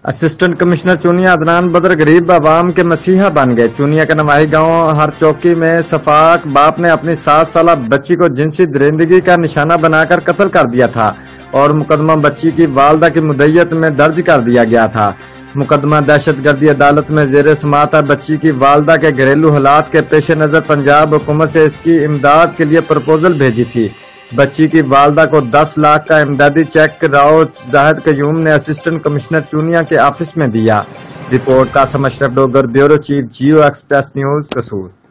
Assistant commissioner Chunian Adnan बदर गरीब आवाम के मसीहा बन गए। चूनिया के नवाही गांव हर चौकी में सफाक बाप ने अपनी 7 साल बच्ची को जिनसी दरिंदगी का निशाना बनाकर कत्ल कर दिया था और मुकदमा बच्ची की वालदा की मुद्दत में दर्ज कर दिया गया था। मुकदमा दहशतगर्दी अदालत में जेर समात है। बच्ची की वालदा के घरेलू हालात के पेश नजर पंजाब हुकूमत से इसकी इमदाद के लिए प्रपोजल भेजी थी। बच्ची की वालदा को 10 लाख का इमदादी चेक राव जाहिद कयूम ने असिस्टेंट कमिश्नर चूनिया के ऑफिस में दिया। Report Qasim Ashraf Dogar, bureau chief, Geo express news, कसूर।